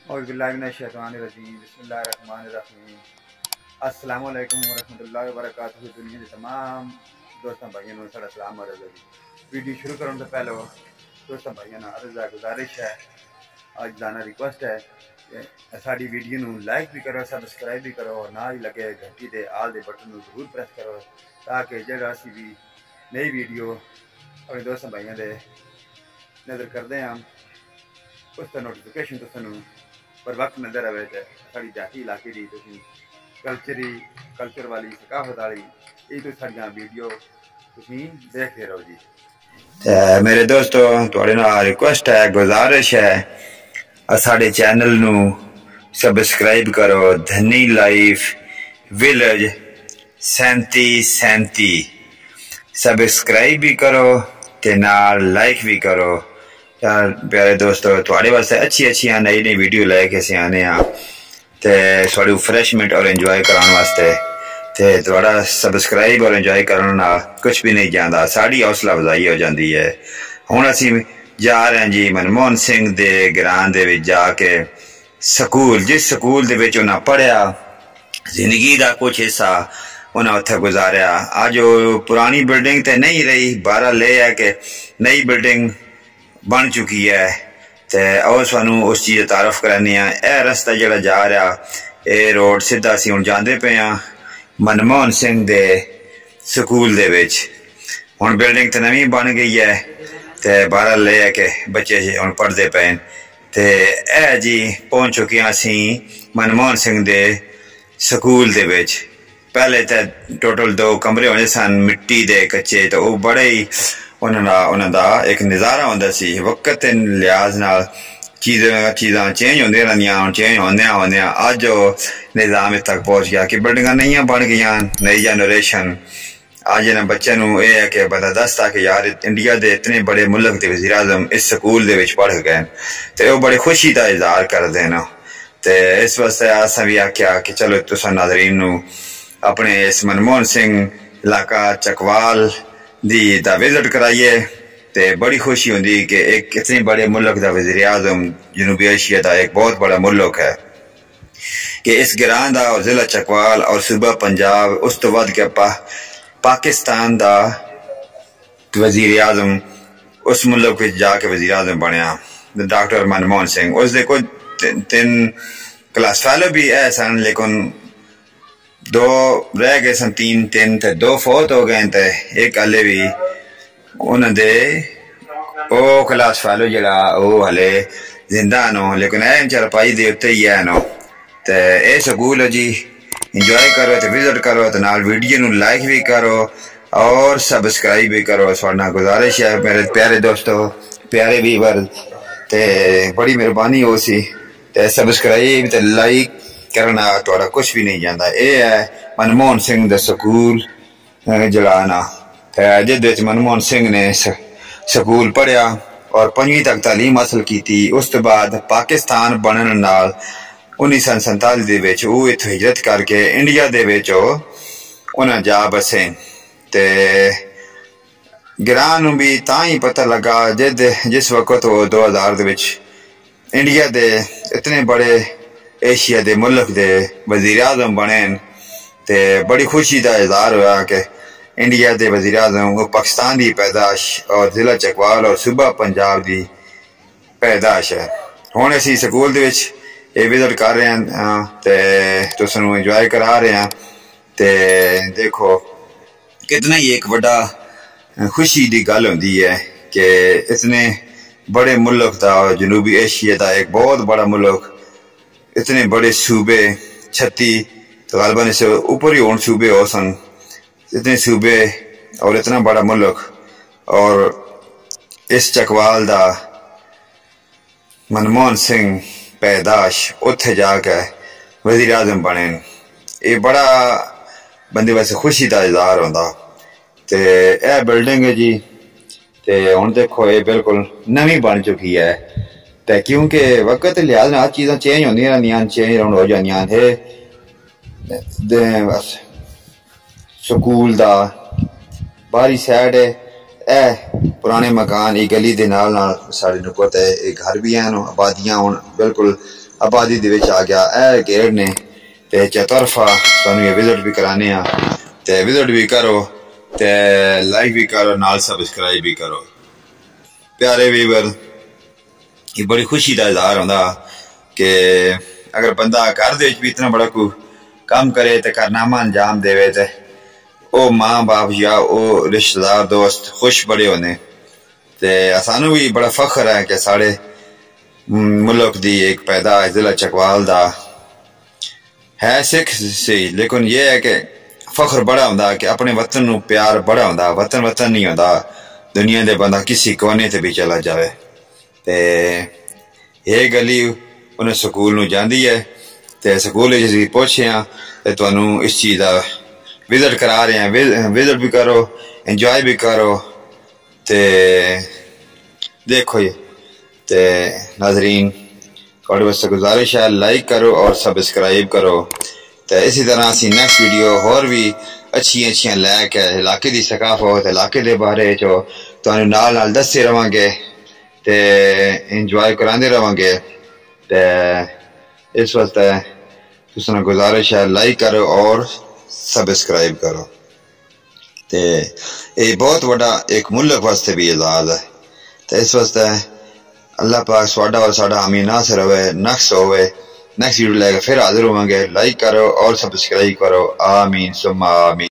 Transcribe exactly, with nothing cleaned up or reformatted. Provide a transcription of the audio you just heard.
اعوذ باللہ من الشیطان الرجیم بسم اللہ الرحمن الرحیم السلام علیکم ورحمۃ اللہ وبرکاتہ دنیا کے تمام دوستوں بھائیوں نے سارا سلام عرض ہے ویڈیو شروع کرنے سے پہلے دوستوں بھائیوں نے عرض ہے گزارش ہے آج لانا ریکویسٹ ہے کہ ساری ویڈیو نو لائک بھی کرو سبسکرائب بھی کرو اور نہ ہی لگے گھنٹی دے آل دے بٹن نو ضرور پریس کرو تاکہ جڑا اسی بھی نئی ویڈیو اپنے دوستوں بھائیوں دے نظر کرتے ہیں اس کا نوٹیفیکیشن تو سنو پر وقت نظر آئے تو ساری دیہی علاقے کی تھی کلچری کلچر والی ثقافت والی یہ تو سارا ویڈیو تھی دیکھتے رہو جی میرے دوستو تھوڑے نال ریکویسٹ ہے گزارش ہے سارے چینل نو سبسکرائب کرو دھنی لائف ویلج سینتی سینتی سبسکرائب بھی کرو تے نال لائک بھی کرو یار پیارے دوستو تھوڑے واسطے اچھی اچھی نئی نئی ویڈیو لے کے سے آنے ہاں تے تھوڑی ریفریشمنٹ اور انجوائے کران واسطے تے تھوڑا سبسکرائب اور انجوائے کرنا کچھ بھی نہیں جاندا ساری حوصلہ افزائی ہو جاندی ہے ہن اسی جا رہے ہیں جی منموہن سنگھ دے گران دے وچ جا کے سکول جس سکول دے وچ انہاں پڑھیا زندگی دا کچھ حصہ انہاں اتھے گزاریا آج پرانی بلڈنگ تے نہیں رہی بارہ لے ہے کہ نئی بلڈنگ بن چکی ہے تے او سانو اس چیز تعارف کرانی ہے اے رستہ جڑا جا رہا اے روڈ سیدھا سی ہن جاندے پے ہاں منموہن سنگھ دے سکول دے وچ ہن بلڈنگ تے نویں بن گئی ہے تے بارہ لے ہے کہ بچے ہن پڑھدے پے تے اے جی پہنچ چکے ہاں سی منموہن سنگھ دے سکول دے وچ پہلے تے ٹوٹل دو کمرے ہوندے سن مٹی دے کچے تے او بڑے ہی انہوں دا ایک نظارہ ہوندا سی وقت لحاظ نال چیزاں چیزاں چینج ہوندی رہندیاں چینج ہوندیاں ہوندیاں اج جو نظام تک پہنچ گیا کہ بلڈنگاں نہیں بن گئیاں نئی جنریشن آج انہاں بچوں نو اے ہے کہ پتہ دستا کہ یار انڈیا دے اتنے بڑے ملک دے وزیر اعظم اس سکول دے وچ پڑھ گئے تے او بڑی خوشی دا اظہار کردے نا تے اس واسطے اساں بھی آکھیا کہ چلو تساں ناظرین نو اپنے اس منموہن سنگھ علاقہ چکوال دی دا وزٹ کرائیے تے بڑی خوشی ہوندی کہ ایک اتنے بڑے ملک دا وزیر اعظم جنوبی ایشیا دا ایک بہت بڑا ملک ہے کہ اس گران دا اور ضلع چکوال اور صوبہ پنجاب اس تو ود کے پا پاکستان دا وزیر اعظم اس ملک وچ جا کے وزیر اعظم بنیا ڈاکٹر منموہن سنگھ اس دے کوئی تین کلاس فیلو بھی ہے سن لیکن دو رہ گئے سن تین تین تے دو فوت ہو گئے تے ایک ہلے بھی انہوں دے او کلاس فیلو جڑا او ہلے زندہ نو لیکن اے چرپائی دے اتے ہی ہے نو تے اے سکول جی انجوائے کرو تے وزٹ کرو تے نال ویڈیو نو لائک بھی کرو اور سبسکرائب بھی کرو سونا گزارش ہے میرے پیارے دوستو پیارے ویور تے بڑی مہربانی ہو سی تے سبسکرائب تے لائک کرنا تھوڑا کچھ بھی نہیں جاندا اے ہے منموہن سنگھ دا سکول جڑا نا جد وچ منموہن سنگھ نے سکول پڑھیا اور پنجویں تک تعلیم حاصل کیتی اس تو بعد پاکستان بنن نال انیس سو سنتالی دے وچ او اتھوں ہجرت کر کے انڈیا دے وچ انہاں جا بسے تے گران نو بھی تاں ہی پتہ لگا جد جس وقت وہ دو ہزار دے وچ انڈیا دے اتنے بڑے ایشیا دے ملک دے وزیر اعظم بنے تے بڑی خوشی دا اظہار ہوا کہ انڈیا دے وزیر اعظم وہ پاکستان دی پیدائش اور ضلع چکوال اور صوبہ پنجاب دی پیدائش ہے ہن اسی سکول دے وچ اے وزٹ کر رہے ہیں تے تساں نو انجوائے کرا رہے ہیں تے دیکھو کتنا ہی ایک بڑا خوشی دی گل ہوندی ہے کہ اتنے بڑے ملک دا جنوبی ایشیا دا ایک بہت بڑا ملک اتنے بڑے صوبے چھتی تو غالباً اس سے اوپر ہی اون صوبے ہو سن اتنے صوبے اور اتنا بڑا ملک اور اس چکوال دا منموہن سنگھ پیدائش اتھے جا کے وزیر اعظم بنے یہ بڑا بندے ویسے خوشی دا اظہار ہوندا تے اے بلڈنگ ہے جی تے ہن دیکھو یہ بالکل نویں بن چکی ہے تے کیونکہ وقت لحاظ نال چیزاں چینج ہوندیاں رہندیاں چینج ہو جاندیاں تے بس سکول دا باہری سائڈ ہے اے پرانے مکان یہ گلی دے نال نال ساڈے نوں پتہ ہے یہ گھر بھی ہیں آبادیاں ہن بالکل آبادی دے وچ آ گیا اے گیٹ نے تے چطرفہ تانوں یہ وزٹ بھی کرانے آ تے وزٹ بھی کرو تے لائک بھی کرو نال سبسکرائب بھی کرو. پیارے ویور یہ بڑی خوشی کا اظہار ہوندا کہ اگر بندہ گھر دے وچ بھی اتنا بڑا کو کام کرے تے کارنامہ انجام دے تے او ماں باپ یا او رشتہ دار دوست خوش بڑے ہونے. تے اسانو بھی بڑا فخر ہے کہ ساڑے ملک دی ایک پیدا ضلع چکوال دا ہے سکھ سی، لیکن یہ ہے کہ فخر بڑا ہوندا کہ اپنے وطن نو پیار بڑا ہوندا. وطن وطن نہیں ہوندا، دنیا دے بندہ کسی کونے تے بھی چلا جاوے. تے یہ گلی انہیں سکول نو جاندی ہے تے سکول وچ اسی پہنچے ہاں تے تانوں اس چیز دا وزٹ کرا رہے ہیں. وزٹ بھی کرو، انجوائے بھی کرو. تے دیکھو یہ تے ناظرین تھوڑے واسطے گزارش ہے لائک کرو اور سبسکرائب کرو. تے اسی طرح اسی نیکسٹ ویڈیو اور بھی اچھی اچھی لے کے علاقے دی ثقافت علاقے دے بارے چو تانوں نال نال دستے رہاں گے تے انجوائے کراندے رہاں گے. تے اس واسطے تساں گزارش ہے لائک کرو اور سبسکرائب کرو. تے یہ بہت بڑا ایک ملک واسطے بھی اعزاز ہے. تے اس واسطے اللہ پاک سواڈا اور ساڈا حامی ناصر ہوئے نقص ہوئے. نیکسٹ ویڈیو لے کے پھر حاضر ہوں گے. لائک کرو اور سبسکرائب کرو. آمین ثم آمین.